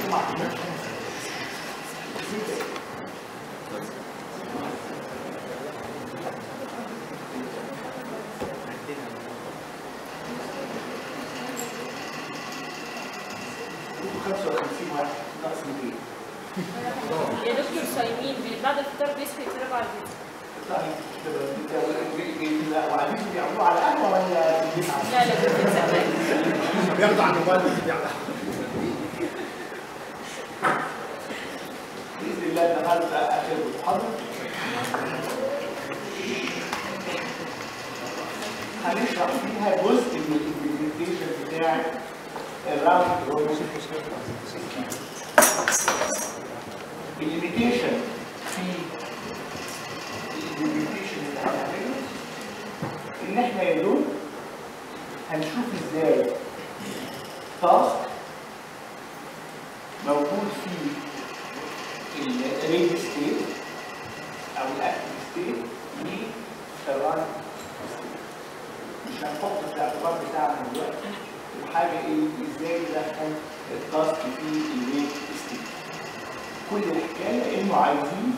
يا دكتور صايمين بعد الفطار بيصحوا يتفرجوا على الفيديو. لا وعايزين بيعملوه على القهوه ولا لا لا بياخدوا على الموبايل باذن الله النهارده اخر محاضره هنشرح فيها جزء من الامبلمنتيشن بتاع الراوند روبوت الليميتيشن في الامبلمنتيشن اللي هنعمله ان احنا يا دوب هنشوف ازاي تاسك موجود في الريد ستيت او الاكتف ستيت للران ستيت. مش هنحط في الاعتبار بتاعنا دلوقتي الحاجه ايه ازاي ندخل التاسك في الريد ستيت. كل الحكايه انه عايزين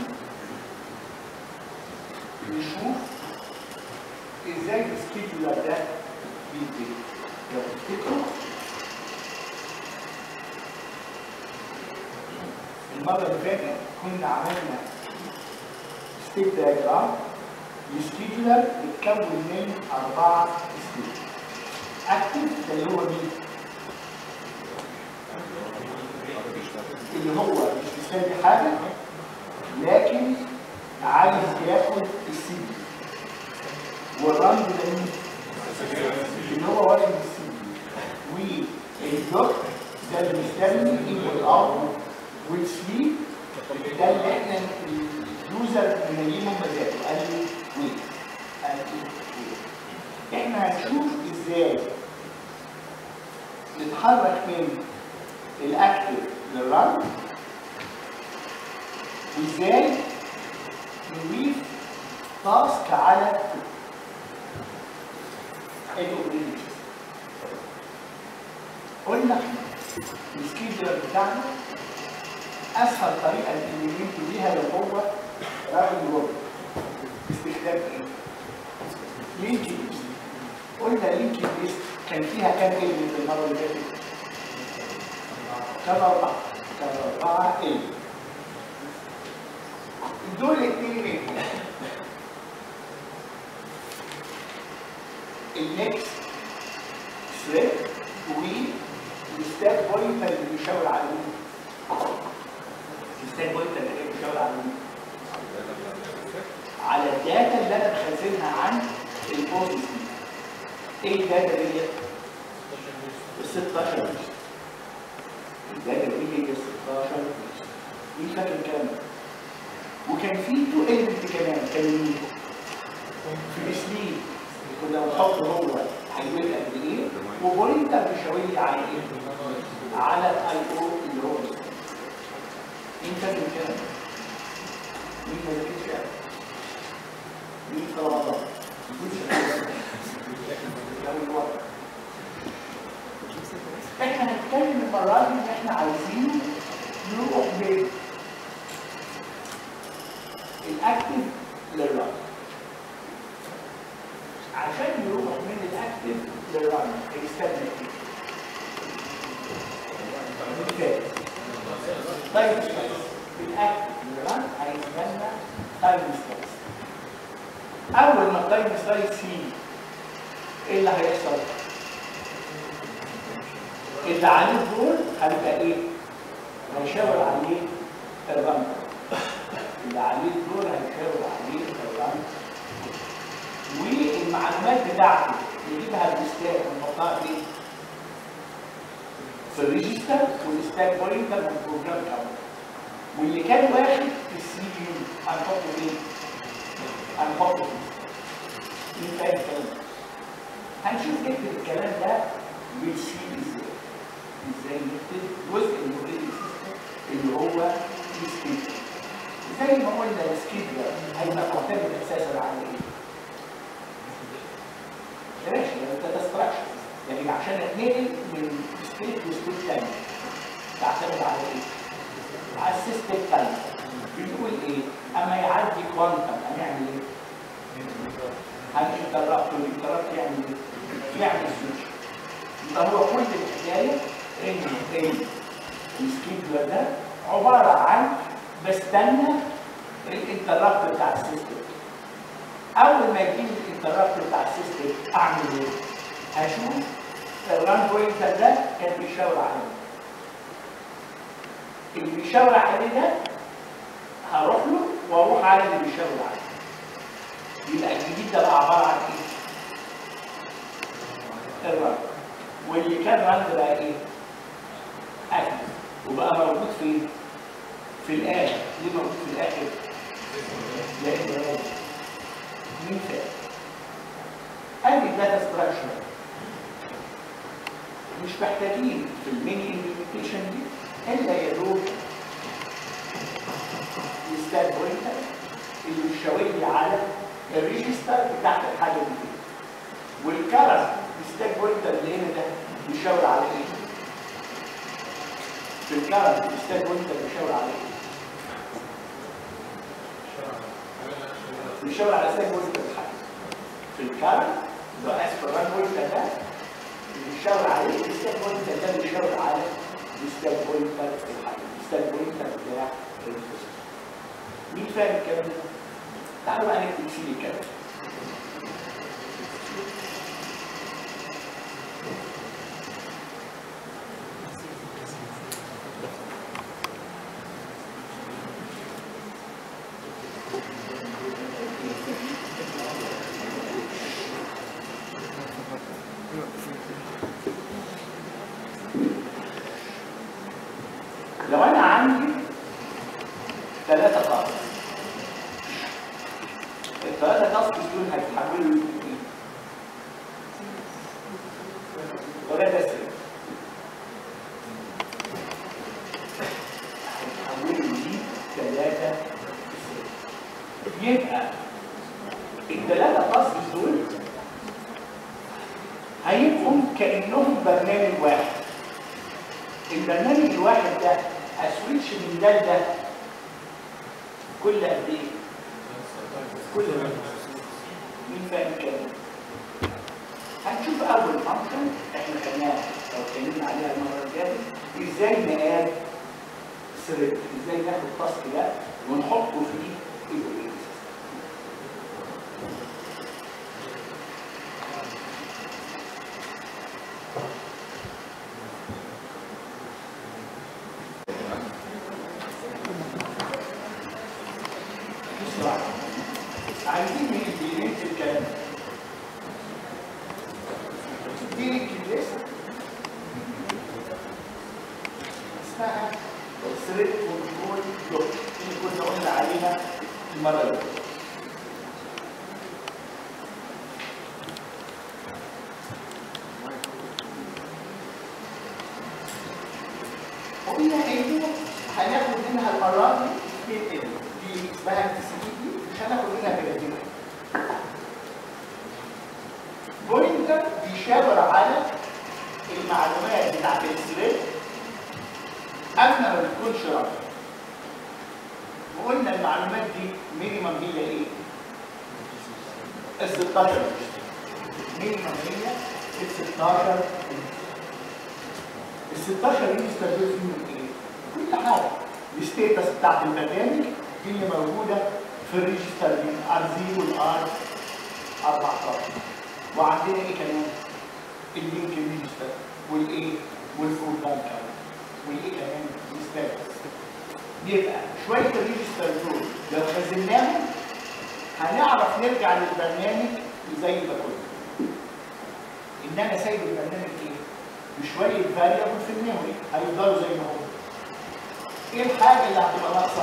نشوف ازاي السكيدولر ده بيتم. لو تفتكروا المره اللي فاتت كنا عملنا ستيت دايجرام للسكيدولر بيتكون من 4 ستيت. اكتف ده اللي هو مين؟ اللي هو مش بيساوي حاجه لكن عايز ياخد السي دي. والرمز ده مين؟ اللي هو واخد السي دي. والبلوك ده اللي مستني انبوت اوتبوت والسليب ده اللي احنا اليوزر منيمه مزاجه قال لي ويت قال لي ويت. احنا هنشوف ازاي نتحرك من الاكتف للرن وازاي نضيف تاسك على الاوبريتنج سيستم. قلنا السكيدولر بتاعنا اسهل طريقه نمبلمنت بيها اللي هو راوند روبن باستخدام ايه؟ لينكد ليست. قلنا لينكد ليست كان فيها كام ايلمنت المره اللي فاتت؟ كان 4 ايلمنت. دول الاثنين منهم النكست ثريد والستاك بوينتر اللي بيشاور على مين؟ الستاك بوينتر اللي بيشاور على مين؟ على الداتا اللي انا بخزنها عن البوست دي. ايه الداتا دي؟ ال 16 الداتا دي هي ال 16 مين فاكر الكلام ده؟ وكان في 2 ايلمنت كمان كانوا مين؟ في السليب كنا بنحط هو هيويل قد ايه وبوينتر بيشاور لي على ايه؟ على الاي او اللي هو مين فاكر الكلام ده؟ مين ما ذاكرش يعني؟ مين طلب الله؟ احنا هنتكلم المره دي ان احنا عايزين نروح من الاكتف للرن. عشان نروح من الاكتف للرن هيستنى ايه؟ تايم سلايس. الاكتف للرن هيستنى تايم سلايس. اول ما التايم سلايس يجي ايه اللي هيحصل؟ اللي عليه الدور هيبقى ايه؟ هيشاور عليه الرن. اللي عليه الدور هيشاور عليه الرن. والمعلومات بتاعته نجيبها بالستاك ونحطها فين؟ في الريجستر والستاك بوينتر والبروجرام كاونتر. واللي كان واخد في السي بي يو هنحطه فين؟ هنحطه فين؟ مين فاهم الكلام ده؟ هنشوف نكتب الكلام ده بالسي ازاي؟ ازاي نكتب جزء من الاوبريتنج سيستم اللي هو السكيدولر. زي ما قلنا السكيدولر هيبقى معتمد اساسا على ايه؟ ماشي ده ستراكشر يعني عشان اتنقل من ستيت لستيت ثاني تعتمد على ايه؟ كوانتم هنعمل ايه؟ هنinterrupt والinterrupt يعمل ايه؟ يعمل سويتش. يبقى هو كل الحكايه ان السكيدولر ده عباره عن بستنى الانتربت بتاع السيستم. اول ما يجي الانتربت بتاع السيستم اعمل ايه؟ هشوف الران بوينتر ده كان بيشاور عليه. اللي بيشاور عليه ده هروح له واروح على اللي بيشاور عليه. يبقى الجديد ده بقى عباره عن ايه؟ الران. واللي كان ران ده بقى ايه؟ اكل. وبقى موجود فين؟ في الاخر. ليه موجود في الاخر؟ لان مين فاهم؟ قال لي الداتا ستراكشر مش محتاجين في الميني امبلمنتيشن دي الا يا دوب الستاك بوينتر اللي بيشاور لي على الريجستر بتاعت الحاجه دي. والكارت الستاك بوينتر اللي هنا ده بيشاور على ايه؟ في الكارت الستاك بوينتر بيشاور على ايه؟ بيشاور على ستاك بوينتر الحاجه. في الكارت ده اسف الران بوينتر ده بيشاور عليه الستاك بوينتر ده بيشاور على الستاك بوينتر الحاجه. الستاك بوينتر بتاع الريجستر. مين فاهم الكلام ده؟ تعالوا بقى نكتب فيه الكلام. لو انا عندي 3 قاعدة الثلاثة تاسكس دول هيتحولوا لايه؟ ولا ده سر؟ هيتحولوا ل3 يبقى ال3 تاسكس دول هيبقوا كأنهم برنامج واحد. البرنامج الواحد ده اسويتش من ده لده كل قد ايه؟ كل مين فاهم الكلام؟ هنشوف اول فانكشن احنا خدناها او اتكلمنا عليها المره اللي فاتت ازاي نقاد ثريد، ازاي ناخد التاسك ده ونحطه فيه الاوبريتنج عايزين نجيب الكلام دي ليست اسمها ثريد كنترول بلوك اللي كنا قلنا عليها المره اللي فاتت. قلنا ايه هناخد منها المره دي اسمها التسجيل دي مش هناخد منها كده. بوينتر بيشاور على المعلومات بتاعت الثريد قبل ما بتكونش رقم. وقلنا المعلومات دي مينيمم هي ايه؟ ال 16 مينيمم هي ال 16. ال 16 دي بيستخدموا فيهم ايه؟ كل حاجه. الستيتس بتاعت البرنامج دي اللي موجوده في الريجستر دي R0 والR 14. وعندنا ايه كمان؟ اللينك ريجستر والايه؟ والفول بانكر والايه كمان؟ الستاتس. يبقى شويه الريجستر دول لو خزناهم هنعرف نرجع للبرنامج زي ما كنا. ان انا سايب البرنامج ايه؟ بشويه فاريبل في الميموري هيفضلوا زي ما هم. ايه الحاجه اللي هتبقى ناقصه؟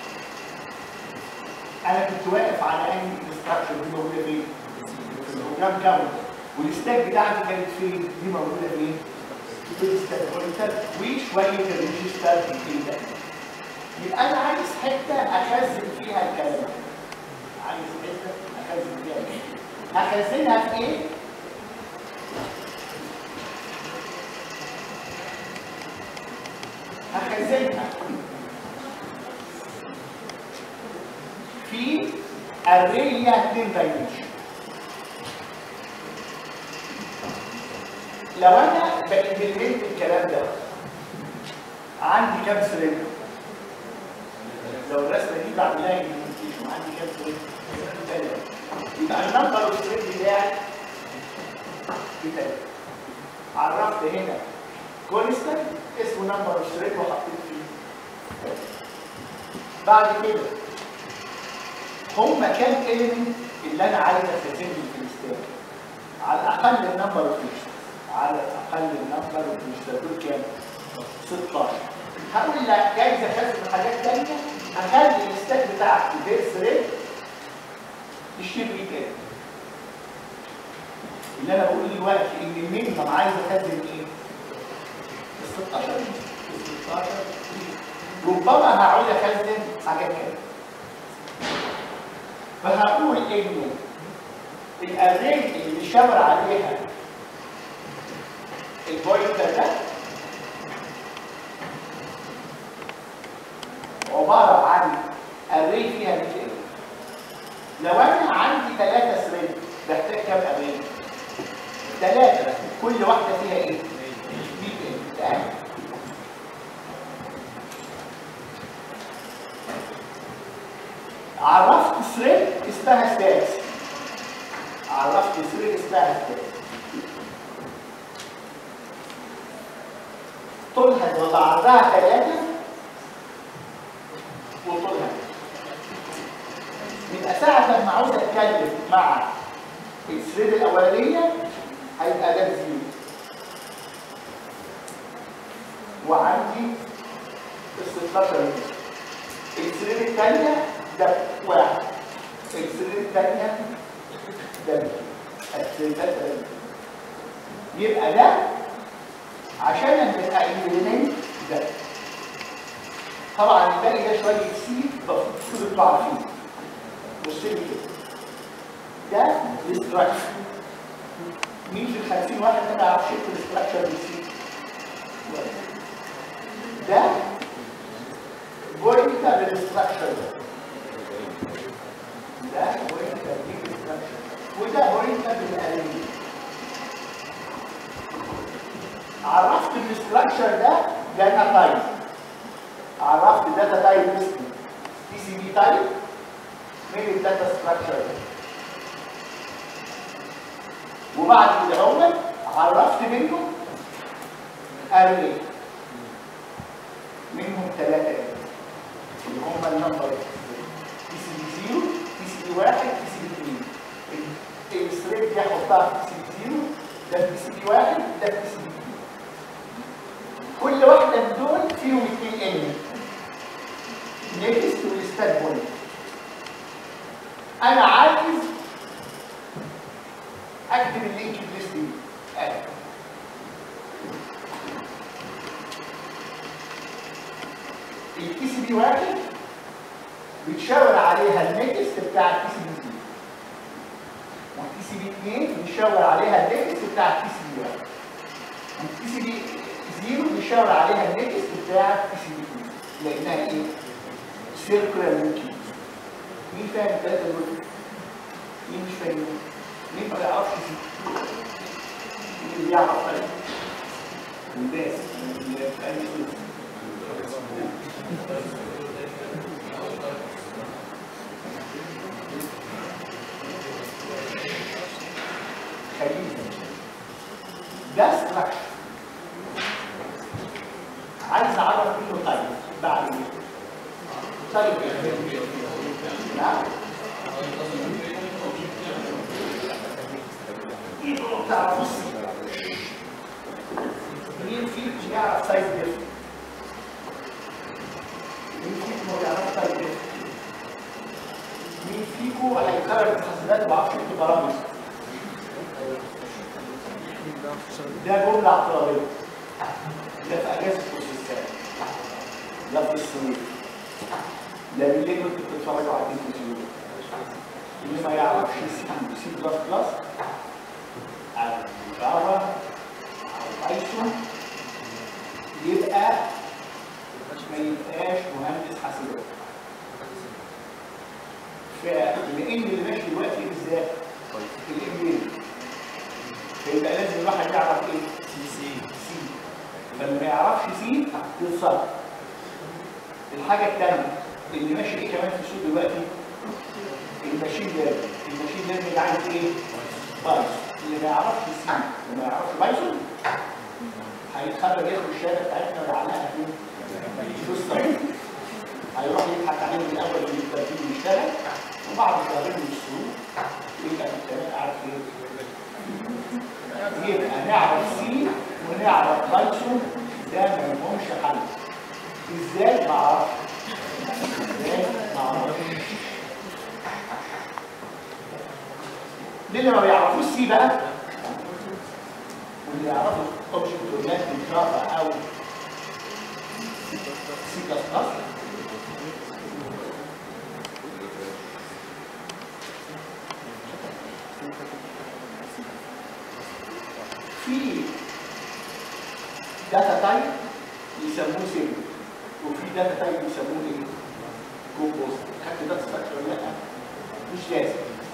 انا كنت واقف على انهي انستراكشن دي موجوده فين؟ في البروجرام كاونت. والستاك بتاعتي كانت فين؟ دي موجوده فين؟ في الستاك بوينتر وشويه الريجستر في ده. يبقى انا عايز حته اخزن فيها الكلام. عايز حته اخزن فيها الكلام. هخزنها في ايه؟ هخزنها في الري ليها 2 دايمنشن. لو انا بإمبلمنت الكلام ده عندي كام ثريد؟ لو الرسمه دي بعمل لها امبلمنتيشن عندي كام ثريد؟ 3. يبقى النمبر اوف ثريد بتاعي ب3. عرفت هنا كونستنت اسمه نمبر اوف ثريد وحطيت فيه. بعد كده هم كام اليمنت اللي انا عايز اخزنهم في الستاك؟ على الاقل النمبر اوف ليست، على الاقل النمبر اوف ليست دول كام؟ 16. هقول لك جايز اخزن حاجات ثانيه، هخلي الستاك بتاعتي بير ثريد تشيل لي كام؟ اللي انا بقول دلوقتي ان المينيمم عايز اخزن ايه؟ ال 16 ال 16 ربما هعود اخزن حاجات كده. فهقول انه الاري اللي بيشاور عليها البوينتر ده عباره عن اري فيها 200. لو انا عندي 3 ثريد بحتاج كام اري؟ 3 كل واحده فيها ايه؟ 200. عرفت ثريد اسمها ستاكس. عرفت ثريد اسمها ستاكس. طولها ولا عرضها 3 وطولها. يبقى ساعة لما عاوز اتكلم مع الثريد الاولانيه هيبقى ده 0 وعندي 16 متر. الثريد الثانيه ده 1. الثريد الثانيه ده الثريدات يبقى ده عشان نبقى امبلمنت ده. طبعا الباقي ده شويه سي المفروض تطلعوا عارفين. بص لي كده ده الاستراكشر. مين في ال 50 واحد ما يعرفش يكتب الاستراكشر بالسي؟ ده بوينتر للاستراكشر ده بوينتر للاستراكشر وده بوينتر للالمنت. عرفت الاستراكشر ده داتا تايب. عرفت الداتا تايب اسمه بي سي بي تايب من الداتا ستراكشر ده. وبعد كده هو عرفت منه اري منهم 3 اللي هم النمبر بي سي بي 0 بي سي بي 1 بي سي بي 2. الثريد دي هحطها في بي سي بي 0 ده بي سي بي 1 ده بي سي بي 2. كل واحده من دول فيهم 2 اليمنت نيكست والستات بوينت. انا عايز اكتب اللينك ليست دي. البي سي بي 1 بيتشاور عليها النيكست بتاع البي سي بي 2 والبي سي بي 2 بيشاور عليها النيكست بتاع البي سي بي 1 والبي سي بي 0 بيشاور عليها النيكست بتاع البي سي بي 2 لانها ايه؟ سيركولار لينكينج. مين فاهم الثلاثه دول؟ مين مش فاهم؟ مين ما يعرفش مين اللي يعرف فرق؟ الناس اللي في اي شيء. خلينا ده ستراكشر عايز اعرف منه طيب بعد ايه؟ طيب نعم ايه تعرفوا مين فيكم يعرف سايز ديف؟ مين فيكم ما يعرفش سايز ديف؟ مين فيكم هيكرر الحسابات وما يعرفش يكتب برامج؟ ده جمله اعتراضيه. ده في اجازه البروسيسات. ده في الصيف. ده بالليل كنت بتتفرجوا على التلفزيون. اللي ما يعرفش سي بلس بلس او جافا او بايثون يبقى ما يبقاش مهندس حاسبات. لان ماشي دلوقتي ازاي؟ الامبيد. فيبقى لازم الواحد يعرف ايه؟ سي. فاللي ما يعرفش سي يتصرف. الحاجه الثانيه اللي ماشي ايه كمان في السوق دلوقتي؟ الماشين ليرنينج. الماشين ليرنينج عايز ايه؟ بايثون. اللي ما يعرفش سي وما يعرفش بايثون هيتخرج ياخد الشهاده بتاعتنا ويعلقها فين؟ في الصيف. هيروح يضحك عليهم الاول من الترتيب ويشتغل، وبعد شهرين من السوق يبقى في الكلام عارف ايه؟ يبقى نعرف سي ونعرف بايثون، ده ما لهمش حل. ازاي؟ ما اعرفش. ازاي؟ ما اعرفش. للي ما بيعرفوش سي بقى، واللي يعرفوا اوبجكت اورينتد جافا او سي بلس بلس، في داتا تايب يسموه سيمبل، وفي داتا تايب يسموه ايه؟ كومبوست. خدت داتا ستراكشر ولا لا؟ مش لازم.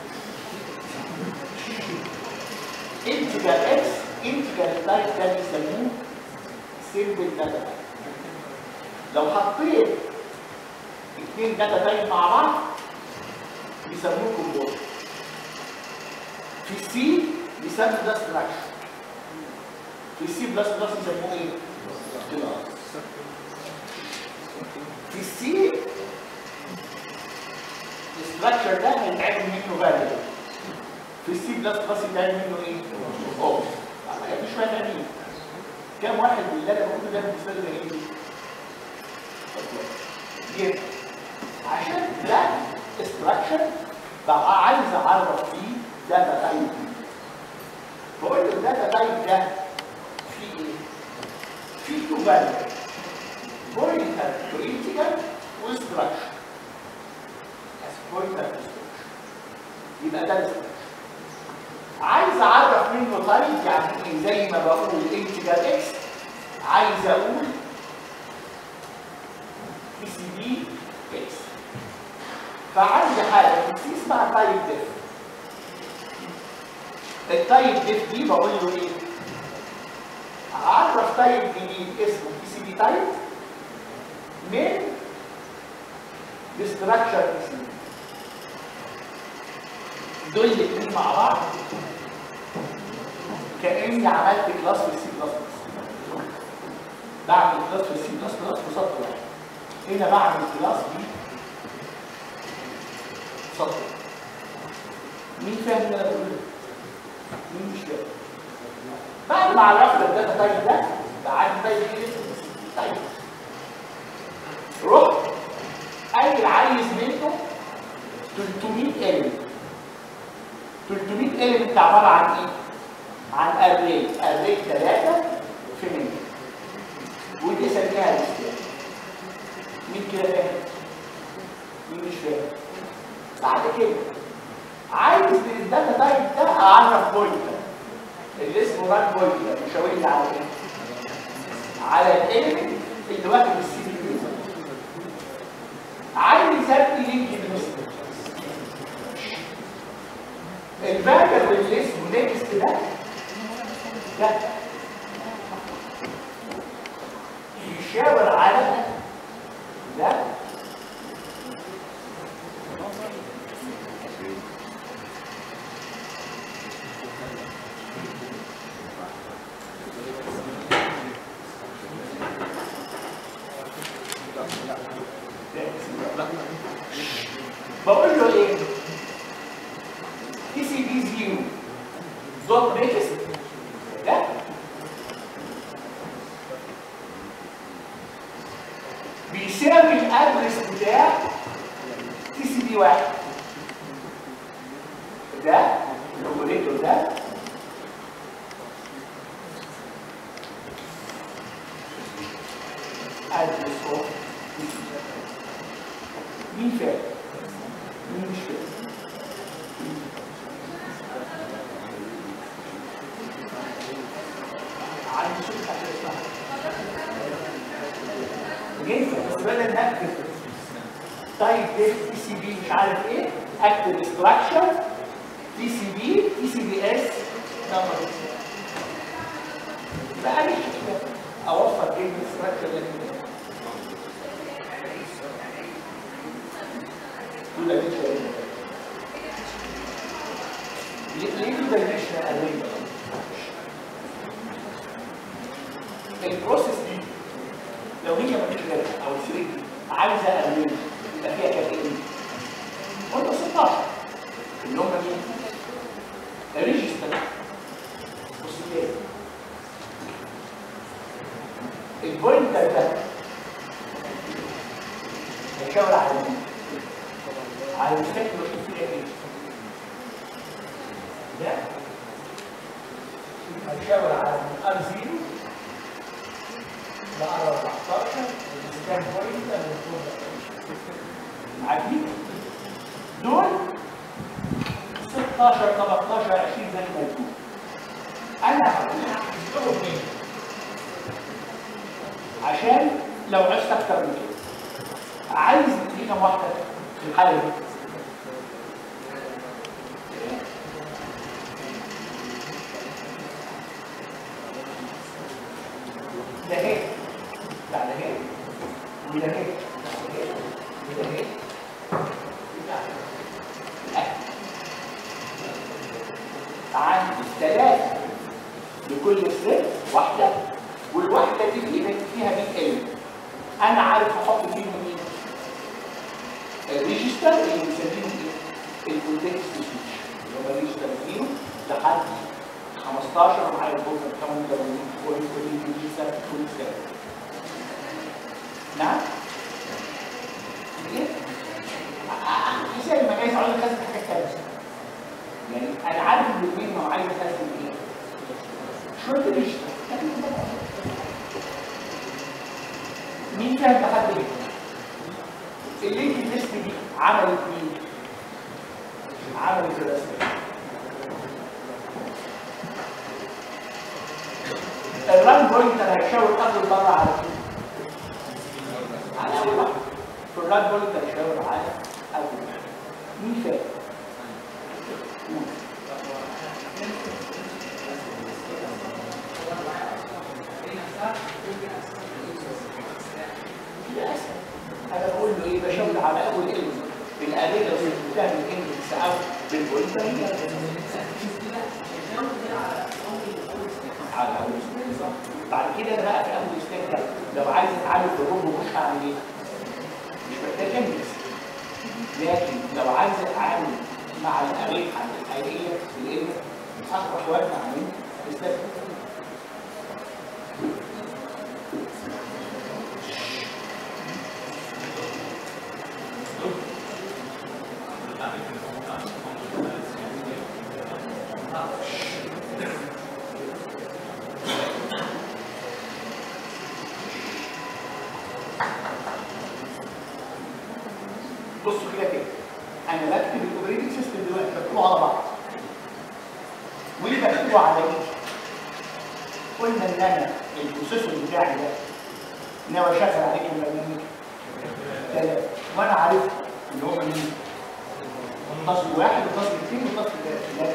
انتجر اكس، انتجر تايب ده بيسموه سيمبل داتا تايب. لو حطيت اثنين داتا تايب مع بعض بيسموه كومبوست. في السي بيسموا ده ستراكشر، في السي بلس بلس يسموه ايه؟ كلاس. في السي الستراكشر ده هيتعمل منه فاليو، في السي بلس بلس يتعمل منه ايه؟ اوبجكت. مش شويه تانيين. كام واحد بالله انا بقول ده بالنسبه لي ايه؟ يبقى عشان ده ستراكشر بقى عايز اعرف فيه داتا تايب. بقول له الداتا تايب ده فيه ايه؟ فيه تو فاليو، بوينتر تو انتجر وستراكشر. بوينتر تو ستراكشر يبقى ده الستراكشر. عايز اعرف منه تايب، يعني ايه؟ زي ما بقول انتجر اكس عايز اقول بي سي بي اكس، فعندي حاجه في اسمها تايب ديف. التايب ديف دي بقول له ايه؟ اعرف تايب جديد اسمه بي سي بي تايب من الاستراكشر بي سي بي. دول الاثنين مع بعض كاني عملت كلاس في السي بلس بلس. بعمل كلاس في السي بلس بلس بسطر واحد. هنا بعمل كلاس بي سطر. مين فاهم اللي انا بقوله؟ مين مش فاهم؟ بعد ما عرفنا الداتا تايب ده عندي تايب ايه؟ تايب. رحت قايل عايز منه 300 element. 300 element عباره عن ايه؟ عن اري 3 في 100. ودي سميها الاستياج. مين كده فاهم؟ مين مش فاهم؟ بعد كده عايز من الداتا تايب ده اعرف بوينتر اللي اسمه ران بوينتر يشاور لي على ايه؟ على الاليمنت اللي واخد السي بي يو. عايز يسمي لينك بالنسبه الفاريبل اللي اسمه نيكست ده يشاور على ده بقول له ايه؟ تي سي بي 0 دوت نيكست ده بيساوي الادرس بتاع تي سي بي 1. ده الاوبريتور ده ادرس اوف مين فاهم؟ مين مش فاهم؟ عندي شوف حاجه اسمها جايزه بس بدل نكتب طيب ده بي سي بي مش عارف ايه اكتب ستراكشر تي سي بي تي سي بي اس نمبر. يبقى انا اوفر كلمه ستراكشر للكلمه دول دي شويه. ليه ده مش قليل؟ البروسيس دي لو هي مفيش غيرها او السرير عايزه اقلل يبقى فيها كام ايه؟ قلنا 16 اللي هم مين؟ ريجستر. بص كده البوينتر ده هيشاور على مين؟ على الستاك اللي فيه ايه؟ ده هيشاور على ار 0 لار 14 الستاك بوينتر عارفين؟ دول 16 13 20 زي ما يكون. انا هقول مين؟ عشان لو عشت اكتر من كده عايز دي كام واحده في الحاله دي؟ ده اهي ده اهي وده اهي وده اهي عندي 3 لكل ستيب واحده، والواحده دي فيها 100 كلمه. انا عارف احط فيهم مين؟ الريجستر اللي بنسميه الكونتكست سويتش اللي هو الريجستر فيه لحد 15 ومعايا البوزر كمان لو كل ريجستر كل ستيب. نعم؟ ايه؟ ازاي ما جايز اقول لك لازم حاجه ثانيه. يعني انا عارف ان الاثنين ما عايز اخزن ايه؟ شويه ريجستر. مين كان لحد ايه؟ اللينك ليست دي عملت مين؟ عملت الرسميه. الران بوينتر هيشاور اول مره على مين؟ على اول واحد. الران بوينتر هيشاور على اول واحد. مين فاهم؟ انا بقول له ايه؟ بشاور على اول كلمه بالادله اللي بتعمل اندكس او بالبوينتر على اول ستيب. بعد كده انا بقى في اول ستيب لو عايز اتعامل بالربع مش هعمل ايه؟ مش محتاج اندكس. لكن لو عايز اتعامل مع الاريه الحقيقيه لان اصبح وزن عن الستيب. بصوا كده كده انا بكتب الاوبريتنج سيستم دلوقتي بكتبه على بعض. وليه بكتبه على ايه؟ قلنا ان انا البروسيسور بتاعي ده ناوي اشغل عليه المبنيين 3 وانا عارف ان هو مين؟ تصل 1 وتصل 2 وتصل 3.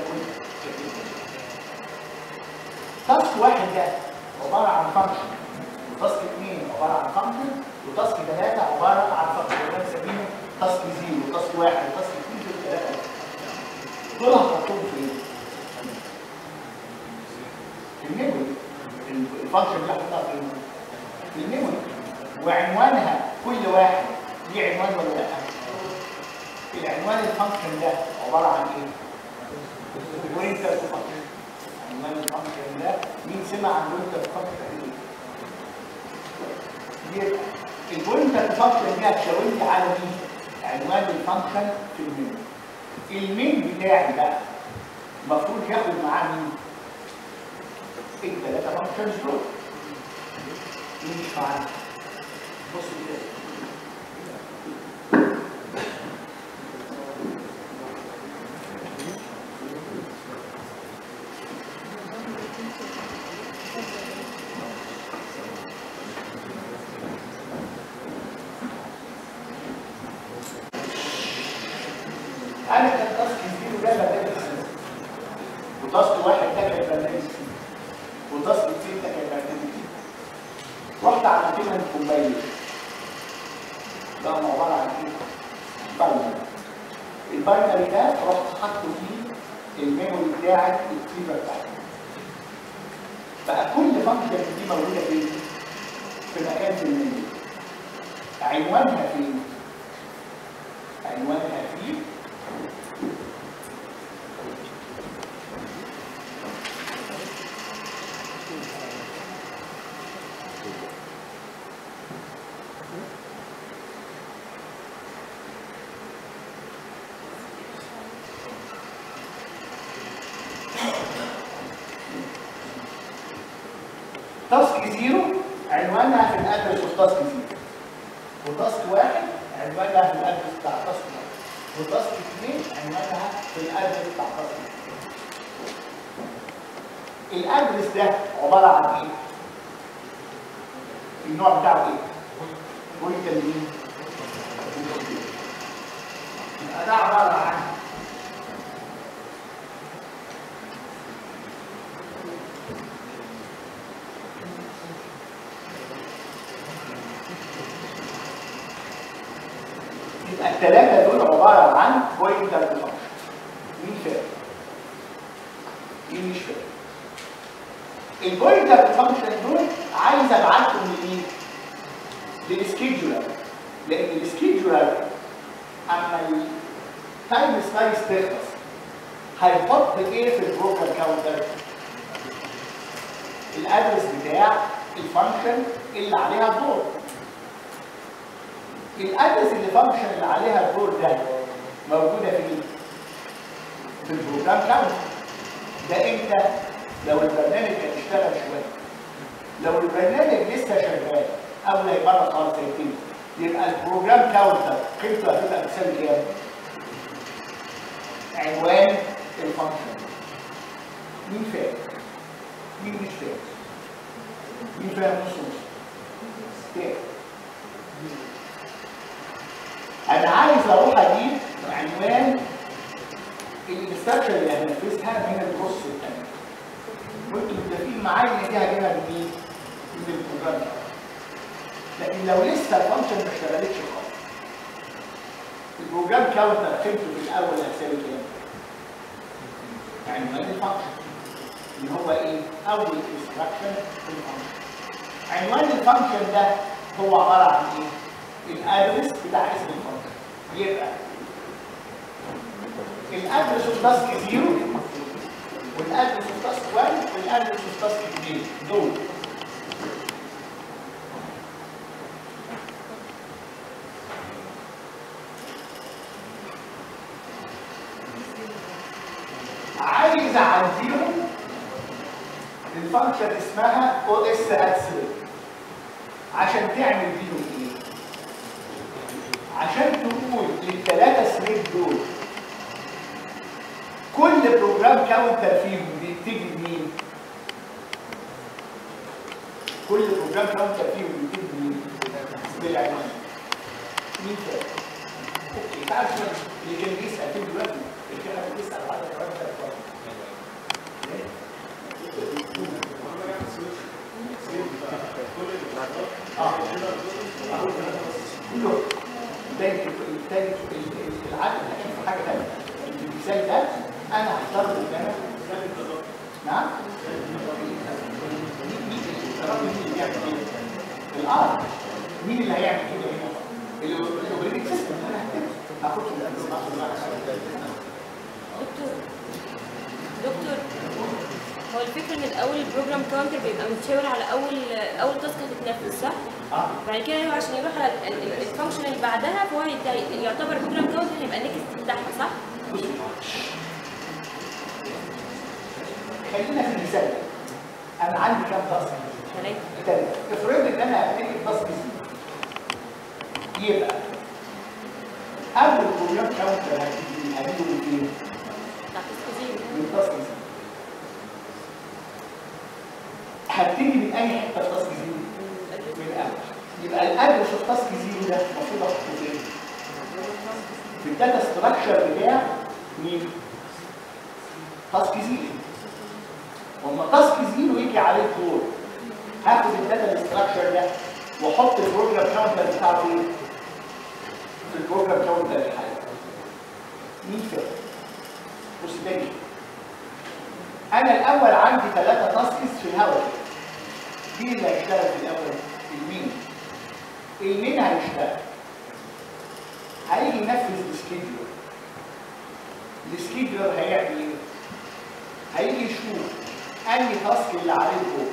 تاسك 1 ده عباره عن فانكشن، وتاسك 2 عباره عن فانكشن، وتاسك 3 عباره عن فانكشن. ده بنسميه تاسك 0 وتاسك 1 وتاسك 2 و3. دول هحطهم فين؟ في الميموري. الفانكشن اللي هحطها فين؟ في الميموري. وعنوانها كل واحد ليه عنوان ولا لا؟ العنوان الفانكشن ده عباره عن ايه؟ بوينتر فانكشن. عنوان الفانكشن ده مين سمع عن بوينتر فانكشن ايه؟ يبقى البوينتر فانكشن دي هتشاور لي على مين؟ عنوان الفانكشن في المين. المين بتاعي بقى المفروض ياخد معاه مين؟ ال3 فانكشنز دول. مين مش معانا؟ بصوا كده. انا كان تاسك 0 ده برنامج سي، وتاسك 1 ده كان برنامج سي، وتاسك 2 ده كان برنامج سي. رحت عملت لها الكومبايلر ده عباره عن ايه؟ باينري. الباينري ده رحت حاطه فيه الميموري بتاعت الكيبر بتاعتي. بقى كل فانكشن دي موجوده فين؟ في مكان في الميموري. عنوانها فين؟ عنوانها فيه تاسك 0 عنوانها في الادرس اوف تاسك 0، وتاسك 1 عنوانها في الادرس بتاع تاسك 1، وتاسك 2 عنوانها في الادرس بتاع تاسك 2. الادرس ده عباره عن ايه؟ النوع بتاعه ايه؟ بوينتر مين؟ يبقى ده عباره عن الثلاثه دول عباره عن بوينتر فانكشن. مين فاهم؟ مين مش فاهم؟ البوينتر فانكشن دول عايز ابعتهم لمين؟ للسكيدجولر، لان السكيدجولر اما التايم سلايس تخلص هيحط ايه في البروجرام كاونتر؟ الادرس بتاع الفانكشن اللي عليها الدور. الادرس اللي فانكشن اللي عليها الدور ده موجوده فين؟ في البروجرام كاونتر. ده امتى؟ لو البرنامج هيشتغل شويه. لو البرنامج لسه شغال او لا يبقى خالص هيبتدي، يبقى البروجرام كاونتر قيمته هتبقى بتساوي كام؟ عنوان الفانكشن. مين فاهم؟ مين مش فاهم؟ مين فاهم نص نص؟ فاهم؟ انا عايز اروح اجيب عنوان الانستراكشن اللي هنفذها من البروسيس الثاني. وانتوا متفقين معايا ان دي هجيبها منين؟ من البروجرام. لكن لو لسه الفانكشن ما اشتغلتش خالص، البروجرام كاونتر قيمته في الاول هتساوي كام؟ عنوان الفانكشن اللي هو ايه؟ اول انستراكشن في الفانكشن. عنوان الفانكشن ده هو عباره عن ايه؟ الادرس بتاع اسم الفانكشن. يبقى الادرس اوف تاسك 0 والادرس اوف تاسك 1 والادرس اوف تاسك 2 دول عايز اعديهم الفانكشن اسمها او اس اكسل عشان تعمل بيهم ايه؟ عشان تقول للثلاثه سليب دول كل بروجرام كاونتر فيهم بيبتدي بمين؟ كل بروجرام كاونتر فيهم بيبتدي بمين؟ بالعنوان. مين فاهم؟ اوكي تعال شوف اللي كان بيسال فين دلوقتي، اللي كان بيسال على الكاونتر كله الثاني العدد هشوف حاجه ثانيه. المثال ده انا هختار قدامك نعم مين اللي بيعمل كده؟ الارض. مين اللي هيعمل كده هنا؟ الاوبريتنج سيستم. انا هاخد دكتور هو الفكره ان الاول البروجرام كاونتر بيبقى متشاور على اول تاسك هتتنفذ صح؟ بعد كده هو عشان يروح على الفانكشن اللي بعدها فهو يعتبر البروجرام كاونتر هيبقى النكست بتاعها صح؟ خلينا في المثال. انا عندي كام تاسك؟ 3. افرض ان انا هبتدي بتاسك 0 يبقى قبل البروجرام كاونتر هجيبه من فين؟ من تاسك 0. هبتدي من اي حته في تاسك 0؟ من الاول. يبقى الادرس في تاسك 0 ده المفروض احطه فين؟ في الداتا ستراكشر بتاع مين؟ تاسك زيرو. وما تاسك زيرو يجي عليه الدور هاخد الداتا ستراكشر ده واحط البروجرام كاونتر بتاعه ايه؟ في البروجرام كاونتر الحالي. مين فاهم؟ بص تاني. انا الاول عندي 3 تاسكس في الهواء. مين اللي هيشتغل في الاول؟ المين. المين هيشتغل. هيجي ينفذ السكيدجولر. السكيدجولر هيعمل ايه؟ هيجي يشوف انهي تاسك اللي عليه الدور.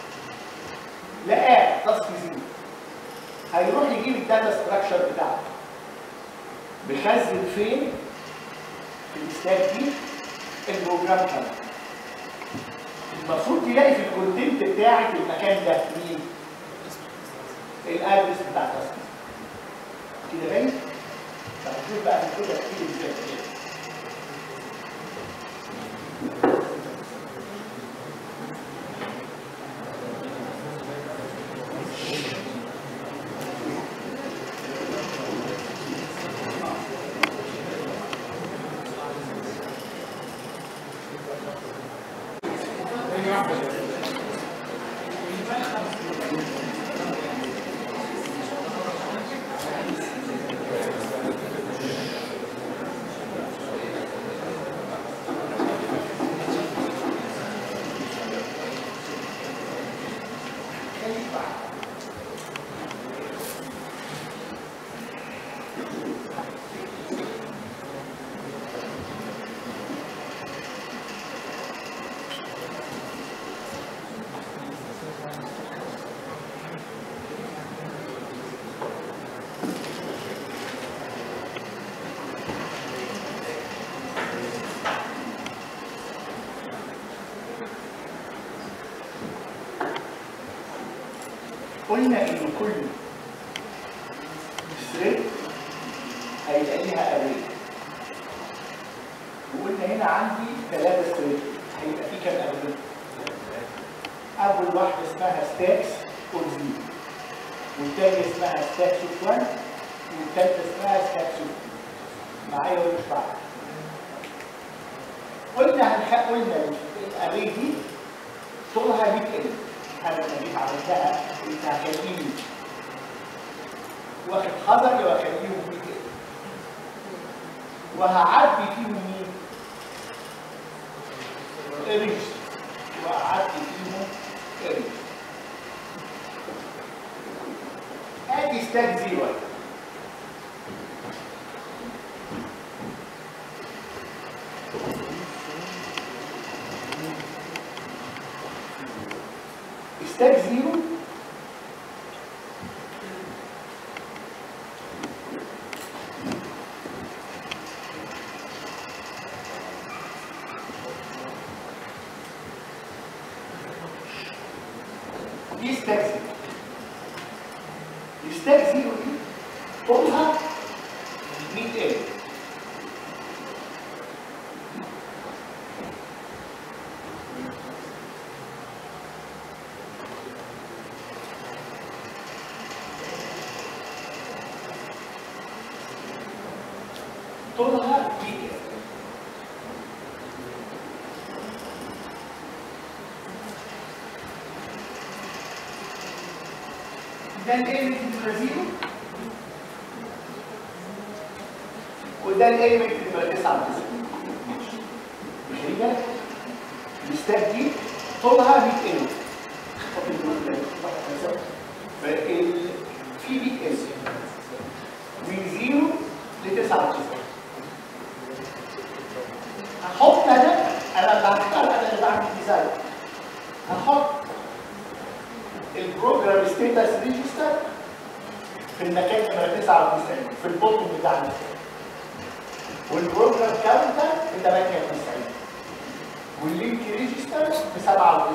لقاه تاسك زيرو. هيروح يجيب الداتا ستراكشر بتاعته. بيخزن فين؟ في الستاك دي البروجرام كامل. المفروض تلاقي في الكونتنت بتاعك المكان ده مين؟ الادرس بتاع التاسك. كده باين؟ طب شوف بقى كده كتير ازاي كده. قلنا ان كل ثريد هيبقى ليها اري. وقلنا هنا عندي 3 ثريد هيبقى في كام اري؟ اول واحده اسمها ستاكس اوف زيرو، والثانيه اسمها ستاكس اوف 1، والثالثه اسمها ستاكس اوف 2. معايا ولا مش معايا؟ قلنا الاري دي طولها 100 ال. انا لما جيت عملتها قلت هخليني واخد حذري واخليهم 100 ال، وهعدي فيهم مين؟ اريج، وهعدي فيهم اريج. ادي ستاك زيرو. ستاك زيرو دي ستاك زيرو. الستاك زيرو دي طولها 100 ال. طولها 100 ال. ده الاليمنت نمرة 0 وده الاليمنت نمرة 99. مش هي الستاك دي طولها 100 ال. في 100 ال من 0 ل 99. هحط انا اللي هختار، انا اللي بعمل ديزاين. هحط البروجرام ستيتس ريجستر في المكان نمرة 99 في البوتن بتاع الستاك، والبروجرام كاونتر في 98، واللينك ريجستر في 97،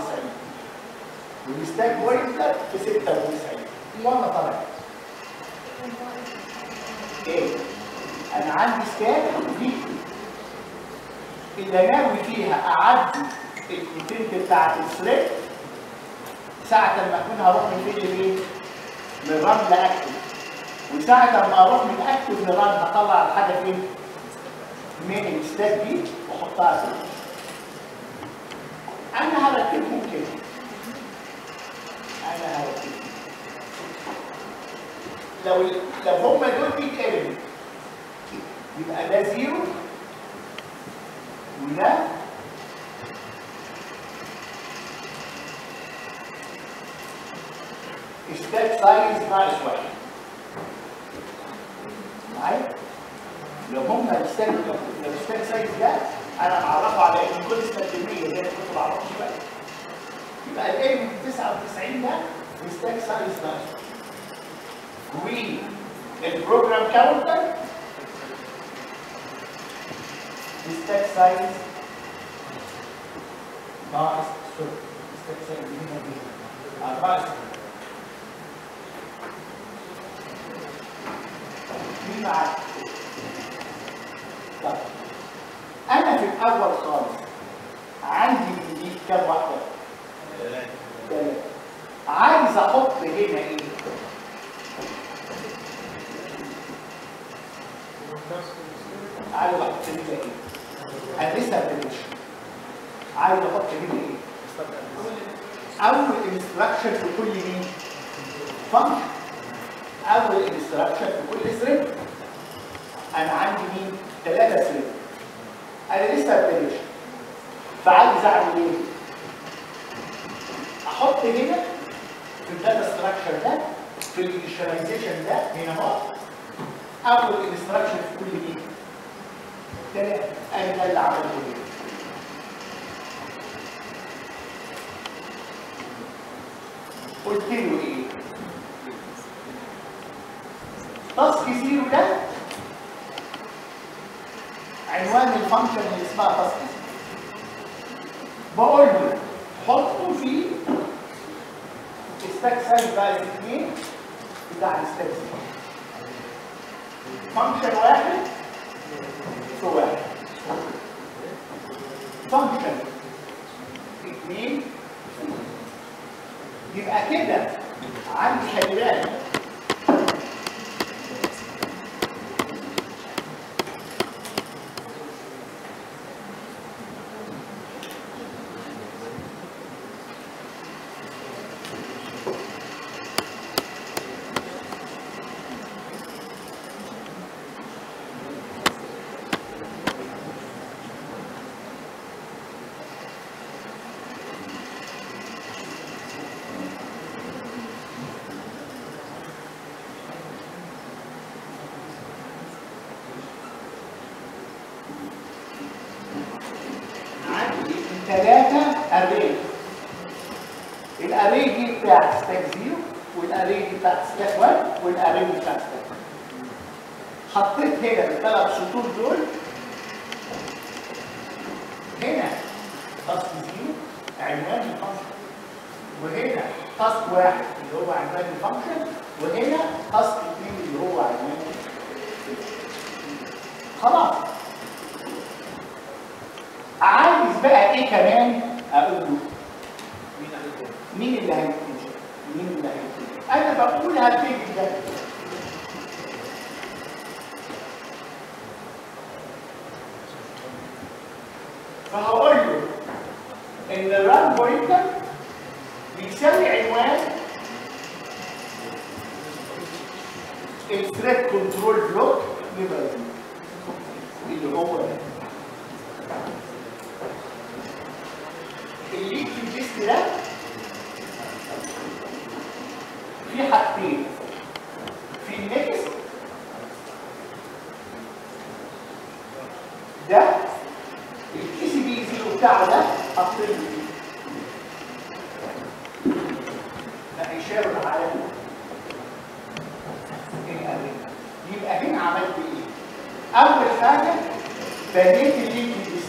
والستاك بوينتر في 96. المهم طبعا ايه؟ انا عندي ستاك دي اللي ناوي فيها اعدي الكونتنت بتاعت الثريد ساعة ما اكون هروح من فين لفين؟ من ران لاكتف. وساعة ما اروح من اكتف لران هطلع الحاجة فين؟ من الستات دي واحطها كده. انا هرتبهم كده. لو هم دول بيتقلبوا يبقى ده 0 وده ستات سايز ناقص 1. معايا؟ لو هم الستات سايز ده انا معرفه على ان كل ستات كميه زي ما كنت بعرفه بقى. يبقى الايه من 99 ده ستات سايز ناقص. والبروجرام كاونتر ستات سايز ناقص ستات سايز دي 4. مين معاك؟ طب انا في الاول خالص عندي دي كام واحده؟ 3. عايز احط هنا ايه؟ عايز احط هنا ايه؟ انا لسه ما بديتش. عايز احط هنا ايه؟ اول انستراكشن في كل مين؟ فانكشن. اول انستراكشن في كل ثريد. انا عندي مين؟ 3 ثريد. انا لسه ما بديتش. فعايز اعمل ايه؟ احط هنا في الداتا ستراكشر ده في الانيشاليزيشن ده هنا اهو اول انستراكشن في كل مين؟ 3. انا ده اللي عملته هنا. قلت له ايه؟ تاسك 0 ده عنوان الفانكشن اللي اسمها تاسك 0. بقول له حطه في ستاك سايز بقى 2 بتاع الستاك 0. فانكشن 1 في 1. فانكشن 2. يبقى كده عندي خلي بالك الاري دي بتاعت ستاك 0 والاري دي بتاعت ستاك 1 والاري دي بتاعت ستاك 1. حطيت هنا ال3 سطور دول هنا تاسك 0 عنوان الفانكشن، وهنا تاسك 1 اللي هو عنوان الفانكشن، وهنا تاسك 2 اللي هو عنوان خلاص. عايز بقى ايه كمان اقول له؟ مين اللي هيبتدي؟ انا بقول هبتدي ده. فهقول له ان الران بوينتر بيساوي عنوان الثريد كنترول بلوك اللي هو ده. الليك في الديسك ده في حاجتين، في النكست ده الكي سي بي 0 بتاعه ده حاطين له ده هيشاور على الاري. يبقى هنا عملت ايه؟ اول حاجه بنيت الليك في الديسك،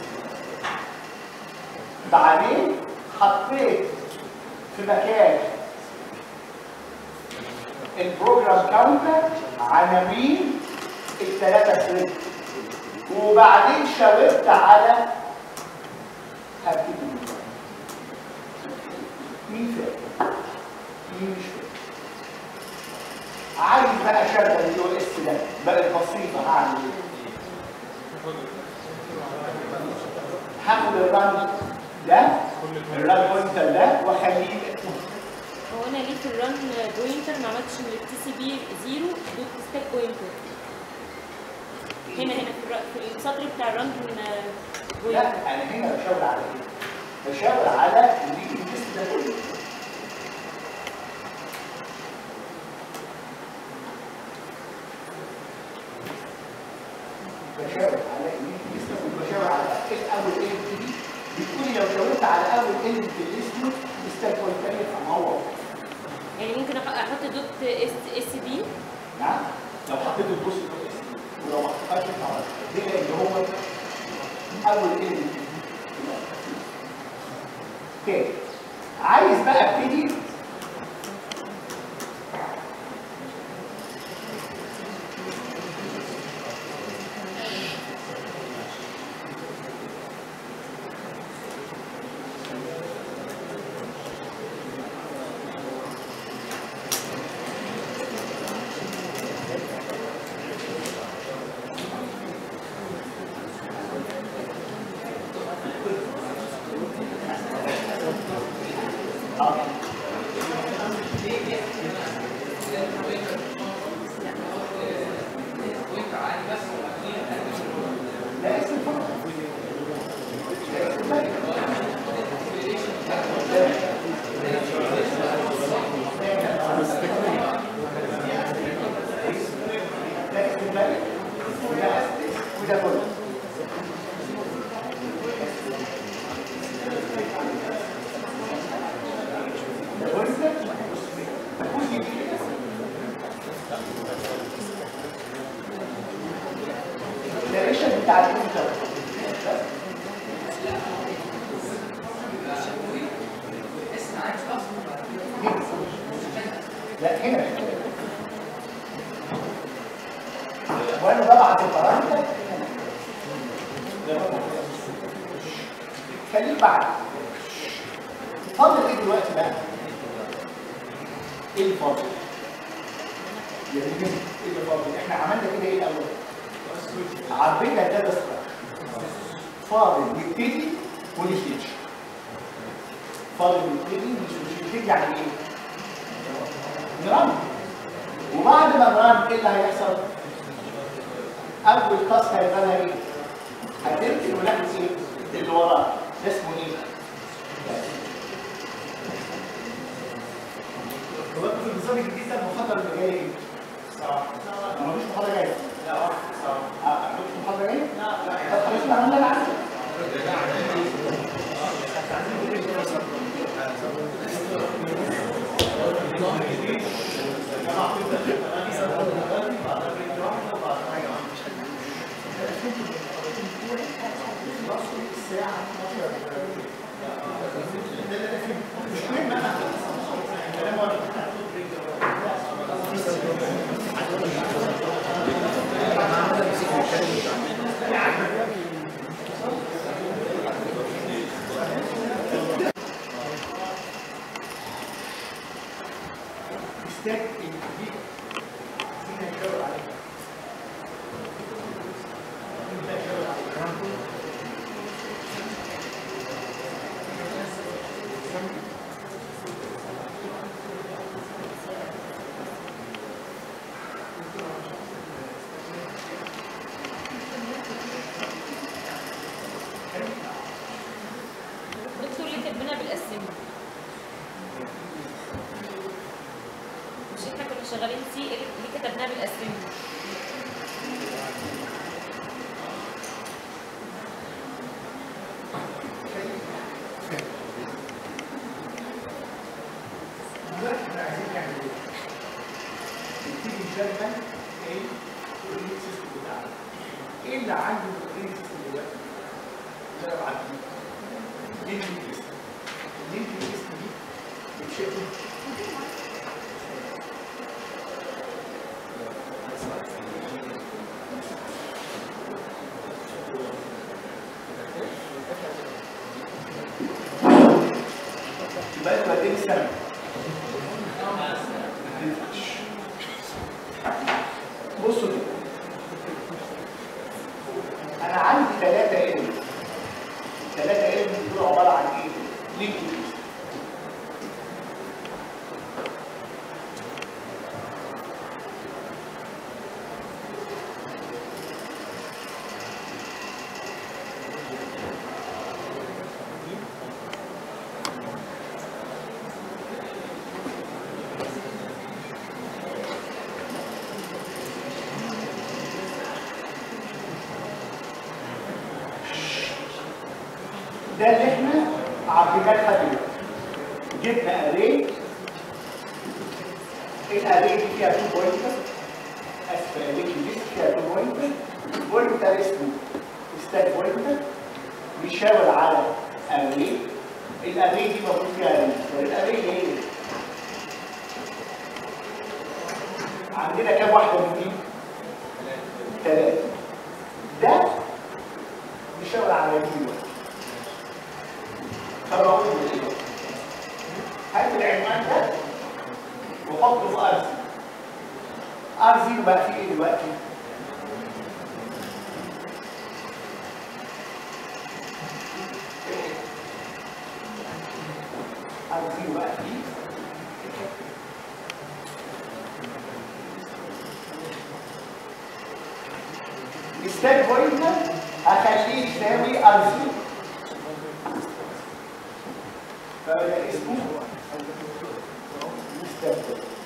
بعدين حطيت في مكان البروجرام كاونتر عناوين ال3 ثريد، وبعدين شاورت على هبتدي مين فاهم؟ مين مش فاهم؟ عايز بقى اشغل اليو اس ده بقت بسيطه. هعمل ايه؟ هاخد الران ده الران بوينتر ده واخليه. هو انا ليه في الران بوينتر ما عملتش من التي سي بي 0 دوت ستاك بوينتر؟ هنا في السطر بتاع الران بوينتر. لا انا هنا بشاور على ايه؟ بشاور على اللي التست ده كله. بشاور على الليست وبشاور على اول ايه دي. بتقولي لو شاورت على اول اند في الليست ستاك بوينتر فمعوض. يعني ممكن احط دوت اس بي؟ نعم لو حطيت البوست دوت اس بي ولو ما حطيتهاش هتعرف ليه؟ لان هو اول اند. اوكي عايز بقى ابتدي بتاع الكمبيوتر. لا هنا وانا ببعت البارامتر خليك بعد. فاضل ايه دلوقتي بقى؟ ايه الفاضل؟ يعني ايه اللي فاضل؟ احنا عملنا كده ايه الاول؟ عبينا الداتا ستراكشر. فاضل يبتدي ونشيل. فاضل يبتدي ونشيل يعني ايه؟ نرن. وبعد ما نرن ايه اللي هيحصل؟ اول تاسك هيبقى لها ايه؟ هتركن ونعمل ايه؟ اللي وراه ده اسمه ايه؟ هو انتوا في النظام الجديد ده المحاضره اللي جايه ايه؟ صح. ما فيش محاضره جايه. لا واحد صح. مفيش محاضره جايه؟ لا. طب خلاص احنا عملنا اللي عندنا. شغالين سي اللي كتبناه بالاسم. دلوقتي احنا عايزين نعمل ايه؟ نبتدي نشغل ايه؟ الاوبريتنج سيستم بتاعنا. ايه اللي عندي في الاوبريتنج سيستم دلوقتي؟ اللي انا بعديه لينك ليست. اللينك ليست دي بتشكل يبقى انتوا قد سنه؟ بصوا كده انا عندي 3 ان ده اللي احنا عارفيناه لحد دلوقتي. جبنا اري، الاري دي فيها 2 بوينتر، اسف الاري دي فيها 2 بوينتر، بوينتر اسمه ستاك بوينتر بيشاور على اري، الاري دي موجود فيها ريجستر. الاري دي ايه؟ عندنا كام واحده من دي؟ 3. ده بيشاور على دي. فبقول له ايه؟ هات العنوان ده وحطه في ار 0. ار 0 بقى فيه ايه دلوقتي؟ ار 0 بقى فيه الستاك بوينتر هخليه يساوي ار 0. فده اسمه ستاك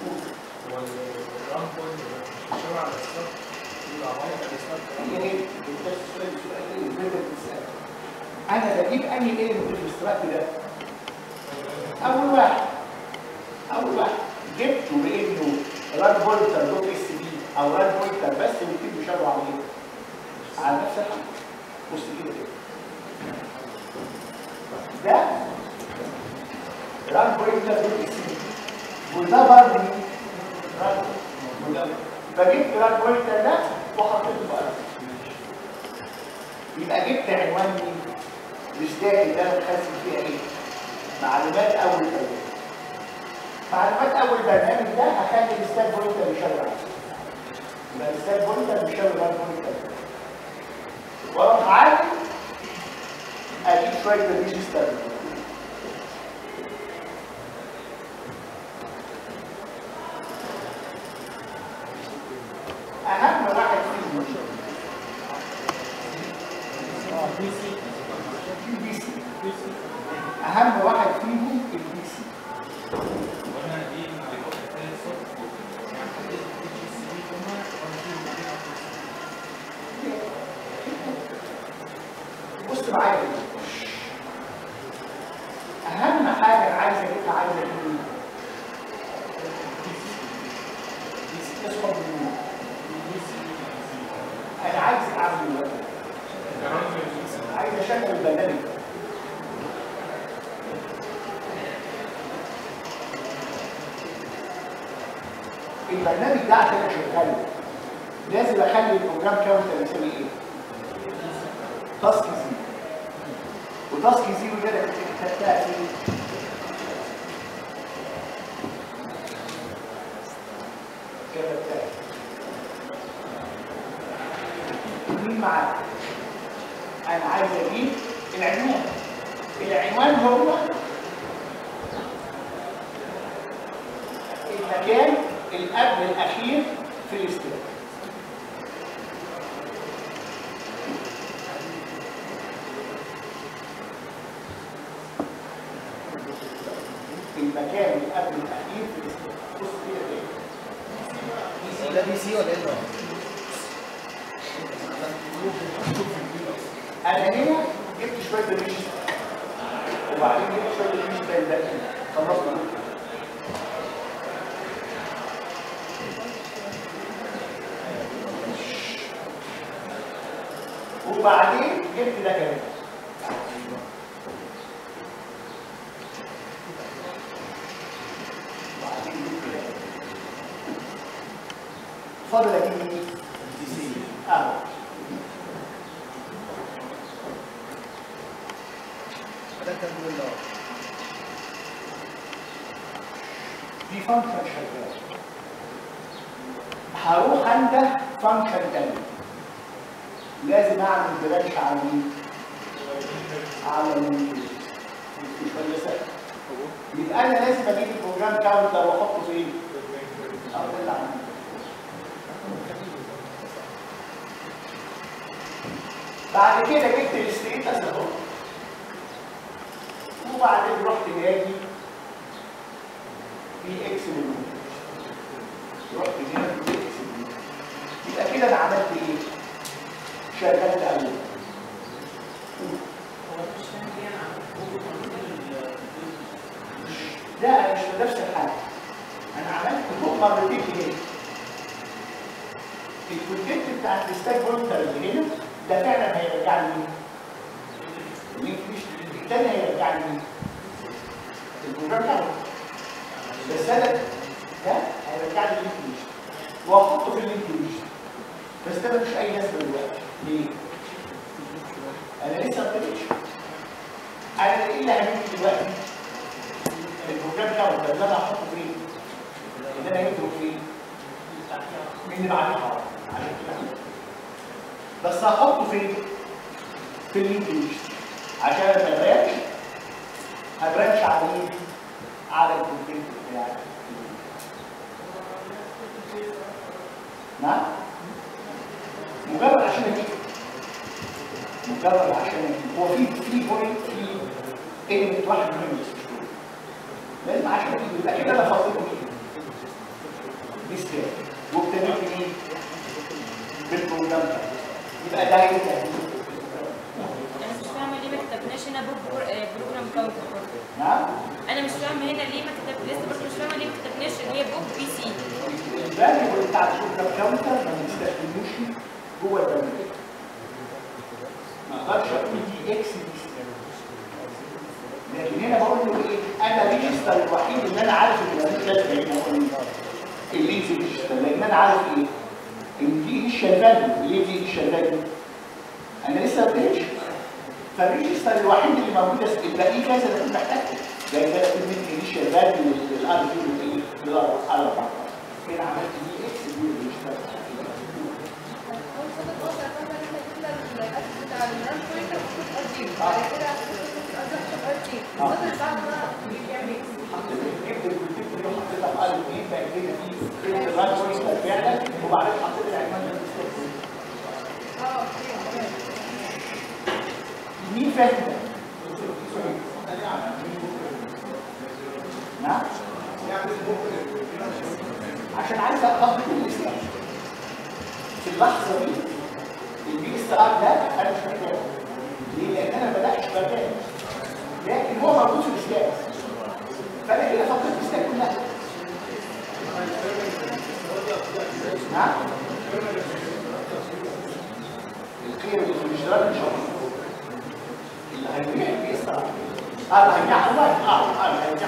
انا بجيب انهي ايلمنت في الاستراكت ده؟ اول واحد جبته بانه ران بوينتر دوت اس بي او ران بوينتر بس والاثنين بيشاوروا على ايه؟ على نفس الحاجه. بص كده ده ران بوينتر دوت اس بي وده برضه ران وده، فجبت ران بوينتر ده وحطيته في ارض. يبقى جبت عنوان مين؟ الستاك اللي انا بخزن فيها ايه؟ معلومات اول برنامج. معلومات اول برنامج ده هخلي الستاك بوينتر يشاور عليه. يبقى الستاك بوينتر بيشاور ران بوينتر واروح عادي اجيب شويه ريجستر. اهم واحد فيهم البي سي. اهم واحد فيهم البي سي. بص معايا اهم حاجه انا عايز اجيبها، عايز اجيب بي سي يصحب منه. انا عايز اعمل دلوقتي، عايز اشغل البرنامج ده. البرنامج ده عشان اشغله لازم اخلي البروجرام كاونتر يساوي ايه؟ تاسك 0. وتاسك 0 دي انا كنت كتبتها فين؟ كتبتها مين معاك؟ انا عايز اجيب العنوان. العنوان هو المكان القبل الاخير في الاستاك. المكان اللي قبل الاخير في الاستاك. بص كده ايه؟ ده بي سي ولا ايه؟ انا هنا جبت شويه ريجستر وبعدين جبت شويه ريجستر الباقي. خلصنا. وبعدين جبت ده كمان. فاضل اجيب مين؟ اهو. ده كان بيقول له في فانكشن شغال. هروح انده فانكشن تاني. لازم اعمل برانش على مين؟ على مين؟ مش ولا سهل. يبقى انا لازم اجيب البروجرام كاونتر واحطه فين؟ اطلع عنه. بعد كده جبت الستيتس اهو. وبعدين رحت جاي في اكس من رحت هنا في اكس من. يبقى كده انا عملت ايه؟ شغلت اول. هو مش فاهم ليه انا لا انا مش في نفس الحاله. انا عملت فوق مرتين هنا. الكونتنت بتاع الستاك بوينتر اللي هنا ده فعلا هيرجع لي مين؟ اللينك ليست. الثاني هيرجع لي مين؟ البروجرام كامل. بس انا ده هيرجع لي اللينك ليست واحطه في اللينك ليست. بس ده ملوش اي لازمه دلوقتي. ليه؟ انا لسه ما ابتديتش. انا ايه اللي هعمله دلوقتي؟ البروجرام كاونتر اللي انا هحطه فين؟ اللي انا هيبدو فين؟ مين اللي بعدها؟ بس هحطه فين؟ في اللينك ليست عشان ما هبرانش على ايه؟ على الكونتنت بتاعي. نعم؟ مجرد عشان اجيب. مجرد عشان اجيب. هو في بوينت في كلمه واحد مهم لازم عشان اجيب. يبقى كده انا فاصله مين؟ بسكيل. وابتديت مين؟ بالبروجرام. يبقى ده هيبقى انا مش فاهمه ليه ما كتبناش هنا بروجرام كاونتر. نعم؟ انا مش فاهمه هنا ليه ما كتبت لسه برضه مش فاهمه ليه ما كتبناش اللي هي بوك بي سي. الفاليبل بتاع البروجرام كاونتر ما بنستخدموش جوه البرنامج. ما اقدرش اقول دي اكس دي سي. لكن هنا بقول له ايه؟ انا الريجستر الوحيد اللي انا عارف ان ملوش لازمه هنا اقول الليزي ريجستر، لان انا عارف ايه؟ ان دي الشغاله. ليه دي الشغاله؟ انا لسه ما ابتديتش. فالريجستر الوحيد اللي موجود الباقي كذا اللي انا محتاجه. زي كده كلمه دي شغاله للار دي والايه؟ للار 4. كده عملت دي اكس دي ريجستر. وبعدين حطيت العنوان مين فاهم ده؟ نعم؟ عشان عايز اخبط الاستاذ في اللحظه دي البي اس ار ده انا مش محتاجه. ليه؟ لان انا ما بداتش برنامج لكن هو موجود في الاستاذ. فانا كده فقدت الاستاذ كلها. نعم؟ الخير اللي في الاشتراك ان شاء الله اللي هيبيع البي اس ار اللي هيبيع الله هيبيع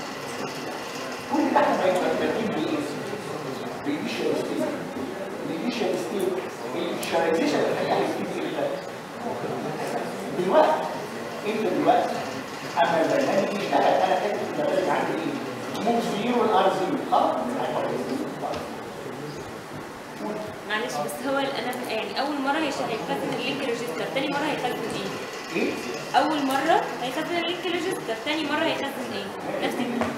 كل ده احنا بنجيب بايه؟ بالانيشال ستيت. الانيشال ستيت الانيشاليزيشن الحقيقه هيجيب ايه؟ دلوقتي انت دلوقتي اما البرنامج يشتغل انا كاتب في البرنامج عندي ايه؟ موف 0 والار 0 خلاص؟ معلش بس هو انا يعني اول مره هيخزن اللينك ريجستر، ثاني مره هيخزن ايه؟ ايه؟ اول مره هيخزن اللينك ريجستر، ثاني مره هيخزن ايه؟ نفس الكلام.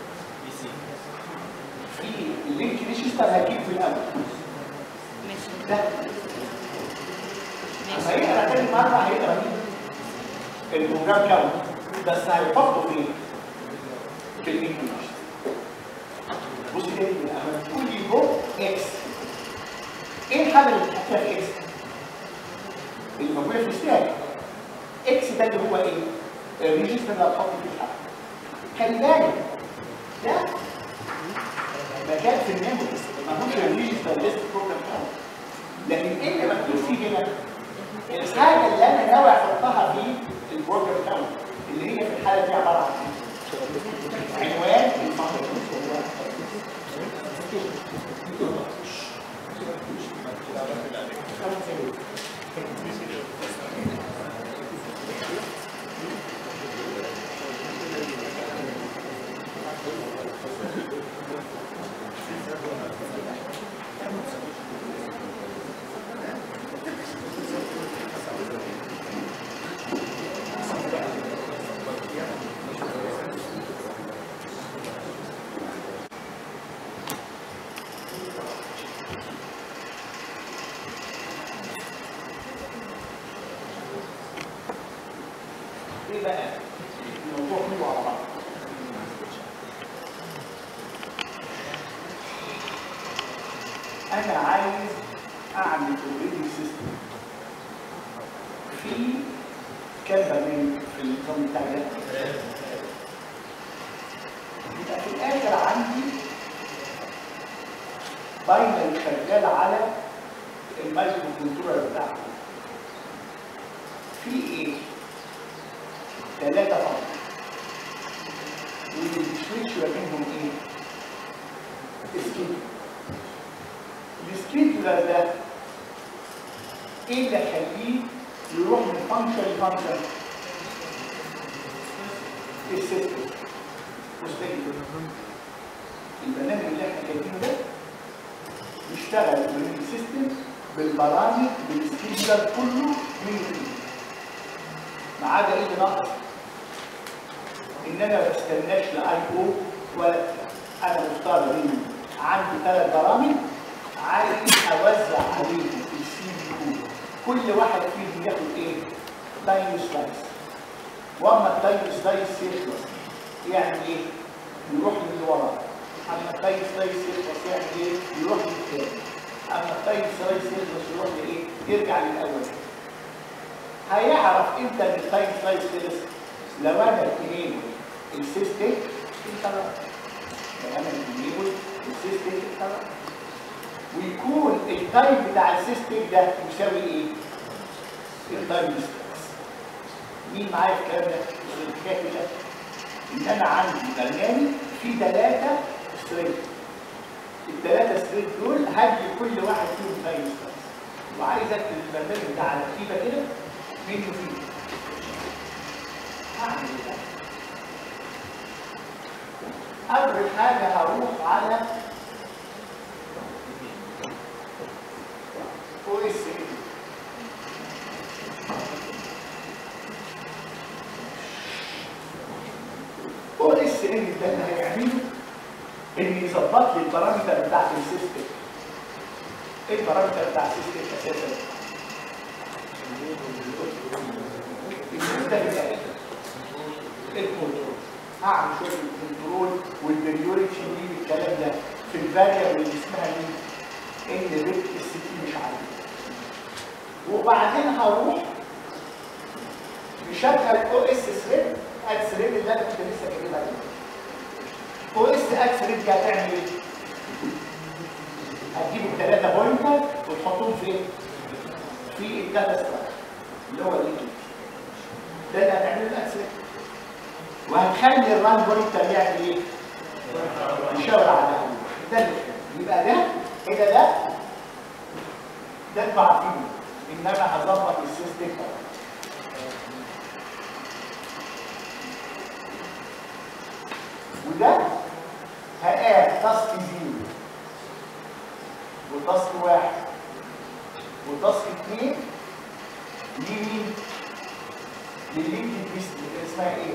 في اللينك ريجستر هجيب في الاول. ماشي. ده ماشي. هيقرا تاني مره هيقرا مين؟ البروجرام كاونت بس هيحطه فين؟ في اللينك ريجستر. بص كده لما تقول لي جو اكس ايه الحاجه اللي بتحطها في اكس؟ اللي موجوده في الستاك. اكس ده اللي هو ايه؟ الريجستر اللي هتحط فيه الحاجه. خلي بالك ده مكان في الميموري ماهوش الريجستر ليست بروجرام كاونت. لكن ايه اللي مكتوب فيه هنا؟ الحاجه اللي انا ناوي احطها في البروجرام كاونت اللي هي في الحاله دي عباره عن عنوان الفانكشن. ايه بقى؟ الموضوع كله على بعض. انا عايز اعمل اوبريتنج سيستم في كام برنامج في النظام بتاعي ده؟ يبقى في الاخر عندي باينري شغال على المايكرو كنترولر بتاعته. في ايه؟ 3 فقط. واللي بيسويتش ما بينهم ايه؟ سكيدولر. السكيدولر ده ايه اللي يخليه يروح من فانكشن لفانكشن؟ السيستم. مستقل. البرنامج اللي احنا كاتبينه ده يشتغل من السيستم بالبرامج بالسكيدولر كله من ما عدا ايه اللي ناقص؟ ان انا ما بستناش لاي او ولا انا مختار مني عندي 3 برامج عايز اوزع عليهم السي بي يو، كل واحد فيهم ياخد ايه؟ تايم سلايس. واما التايم سلايس يخلص يعمل ايه؟ يروح للي وراه. اما التايم سلايس يخلص يعمل ايه؟ يروح للثاني. اما التايم سلايس يخلص يروح لايه؟ يرجع للاول. هيعرف امتى ان التايم سلايس خلص؟ لو انا بنيبل السيستم انتربت. لو انا بنيبل السيستم انتربت. ويكون التايم بتاع السيستم ده يساوي ايه؟ التايم سلايس. مين معايا في الكلام ده؟ الحكايه كده ان انا عندي برنامج فيه 3 ستريت. ال3 ستريت دول هدي كل واحد فيهم تايم سلايس. وعايز اكتب البرنامج ده على كتيبه كده منه فيه. هعمل ايه؟ اول حاجه هروح على او اس او اس ان ده اللي هيعمله ان يظبط لي البارامتر بتاعت السيستم. ايه البارامتر بتاع السيستم اساسا؟ الكنترول. هعمل شويه الكنترول والبريوريتي والكلام ده في الفاريبل اللي اسمها مين؟ ان بت اس تي مش عارف. وبعدين هروح نشغل او اس ثريد اد ثريد اللي انا كنت لسه كاتبها دي. او اس اد ثريد دي هتعمل ايه؟ هتجيب ال3 بوينتر وتحطهم فين؟ في الداتا ستراكشر اللي هو الاي ده اللي هتعمله الاد ثريد. وهنخلي الران بوينتر يعمل ايه؟ يشاور على ده. يبقى ده كده ده انتوا عارفينه ان انا هظبط السيستم. وده هقاد تاسك 0 وتاسك 1 وتاسك 2 لمين؟ لللينك بيست اللي اسمها ايه؟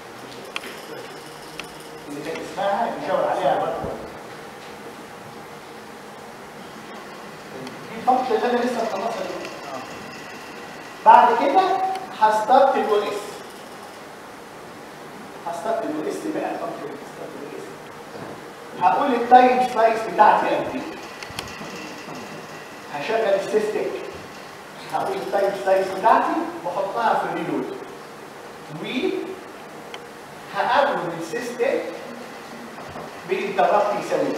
اللي كانت اسمها نشاور عليها برضه. دي الفانكشن اللي انا لسه مخلصها دلوقتي. بعد كده هستارت الاو اس. هستارت الاو اس بقى الفانكشن هستارت الاو اس. هقول التايم سلايس بتاعتي قد ايه؟ هشغل السيستم. هقول التايم سلايس بتاعتي واحطها في الريلود. هقابل السيستم بانتربت يساوي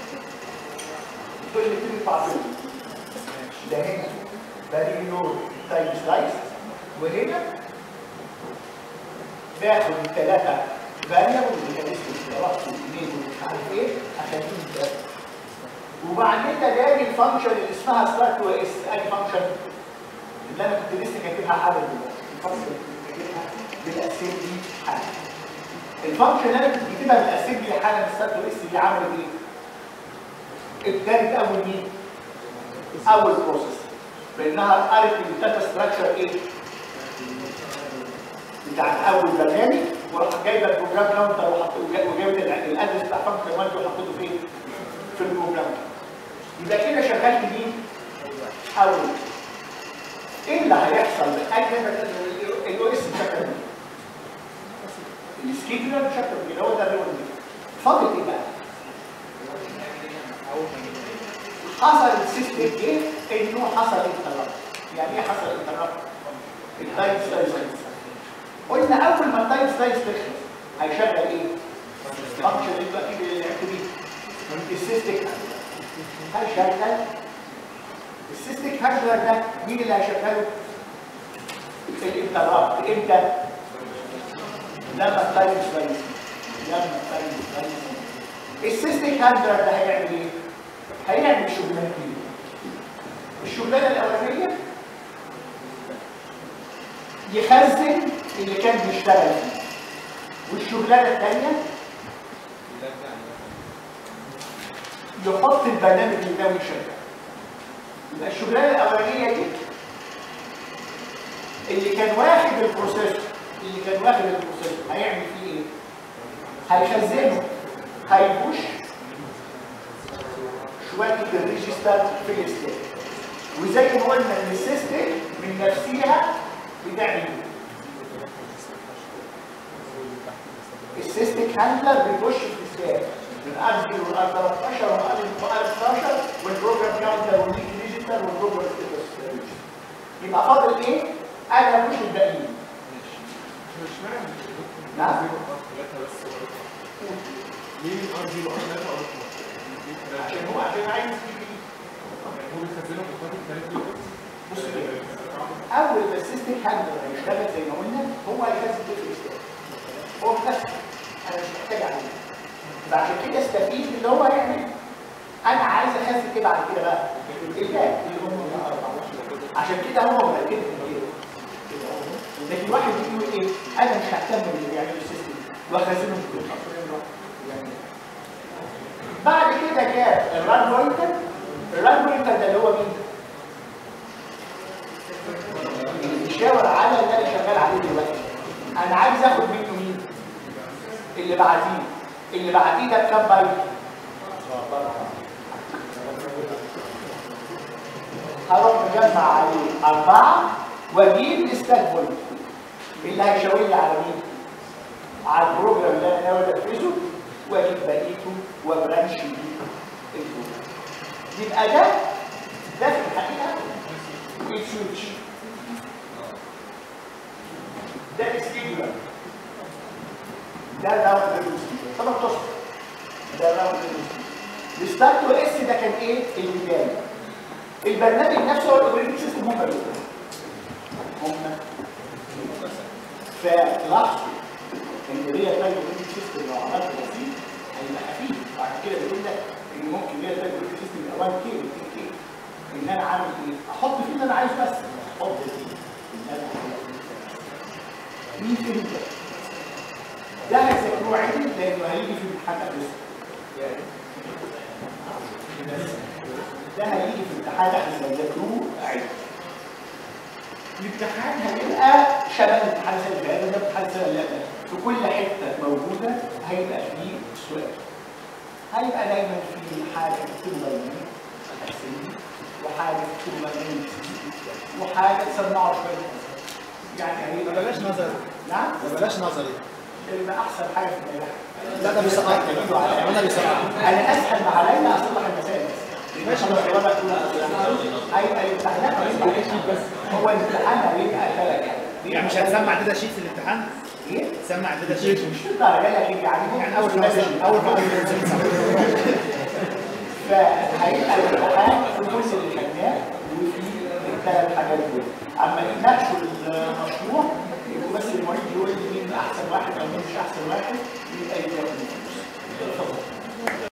كل اللي بتطلع فيه ده هنا بريلود تايم سلايس، وهنا باخد ال3 فاريبل اللي كان اسمه انتربت واثنين ومش عارف ايه اخليهم 3. وبعدين الاقي الفانكشن اللي اسمها ستارت او اس. ادي فانكشن اللي انا كنت لسه كاتبها حالا دلوقتي. الفانكشن اللي كاتبها بالاسمبلي حالا. الفانكشن اللي انا كنت كاتبها بالاسمبلي حالا ستارت او اس دي عملت ايه؟ ابتدت اول مين؟ اول بروسيس بانها قرت الداتا ستراكشر ايه؟ بتاع اول برنامج وراح جايبه البروجرام كاونتر وجابت الادرس بتاع فانكشن 1 وحطيته فين؟ في البروجرام. يبقى كده شغلت مين؟ اول. ايه اللي هيحصل؟ الاو اس بشكل السكيدولر بشكل كده هو ده الريول دي. فاضل ايه بقى؟ حصل السيستم ايه؟ انه حصل انتربت. يعني ايه حصل انتربت؟ التايم سلايس. قلنا اول ما التايم سلايس تخلص هيشغل ايه؟ فانكشن اللي اكيد اللي لعبت بيه السيستيك هيشغل السيستيك هاردوير ده. مين اللي هيشغله؟ الانترابت. امتى؟ لما التايم سلايس. السيستيك هاردوير ده هيعمل ايه؟ هيعمل شغلانتين. الشغلانه الاولانيه يخزن اللي كان بيشتغل فيه، والشغلانه الثانيه يحط البرنامج اللي ناوي يشغله. يبقى الشغلانه الاولانيه دي اللي كان واخد البروسيسور هيعمل فيه ايه؟ هيخزنه، هيبوش شويه الريجستر في الستاك. وزي ما قلنا ان السيستم من نفسها بتعمل ايه؟ السيستيك هاندلر بيخش في الستاك من ار0 وار 13 وار 12 والبروجرام كاونتر والليك ديجيتال والبروجرام ستاتس. يبقى فاضل ايه؟ انا مش الباقيين. نعم؟ ليه ار0 وار 3 عشان عايز هو بيخزنه في الفتره الثالثه. بص اول ما السيستيك هاندلر هيشتغل زي ما قلنا هو هيخزن في الستاك. هو بنفسه انا مش محتاج عليه. بعد كده استفيد من اللي هو هيعمله. انا عايز اخزن ايه بعد كده بقى؟ الباقي اللي هم 14. عشان كده هو مركز كده. لكن واحد بيقول ايه؟ انا مش ههتم باللي بيعمله السيستم واخزنه في كل يعني. بعد كده جاب الران بوينتر. الران بوينتر ده اللي هو مين؟ اللي بيشاور على اللي انا شغال عليه دلوقتي. انا عايز اخد منه مين؟ اللي بعديه ده بكام بايت؟ هروح مجمع عليه 4 واجيب الستاك بوينت اللي هيشاور لي على مين؟ على البروجرام اللي انا ناوي انفذه، واجيب بقيته وبرانش بيه البروجرام. يبقى ده في الحقيقه السويتش. ده السكيدولر. ده الراوند ريسيفر. طبعا تصل ده الراوند ريسيفر. الستارت واس ده كان ايه؟ البدايه. البرنامج نفسه هو الاوبريتنج سيستم. هم فلاحظوا ان هي الاوبريتنج سيستم لو عملت بسيط هيبقى خفيف. بعد كده بيقول لك ان ممكن هي الاوبريتنج سيستم يبقى 1 كي 2 كي. ان انا عامل ايه؟ احط فيه اللي انا عايزه بس. احط فيه مين فيه ده هيذاكروه عادي لانه هيجي في امتحان لسه. ده هيجي في امتحان احنا هنذاكروه عادي. الامتحان هيبقى شبه امتحان السنه اللي فاتت. ده امتحان السنه اللي فاتت في كل حته موجوده هيبقى فيه سؤال. هيبقى دايما في حاجه تكتبها يمين وحاجه تكتبها يمين وحاجه تسمعها شويه. يعني هيبقى بلاش نظري. نعم؟ بلاش نظري. يبقى احسن حاجه في النجاح. لا ده بيسقط. انا بيسقط. انا اسهل ما عليا اصلح المسائل بس. ماشي هيبقى الامتحانات بس. هو الامتحان هيبقى 3 يعني مش هتسمع داتا شيت في الامتحان؟ ايه؟ سمع داتا شيت. مش الدرجه لكن يعني اول ما فهيبقى الامتحان في كل اللي خدناه وفي ال3 حاجات دول. اما النقش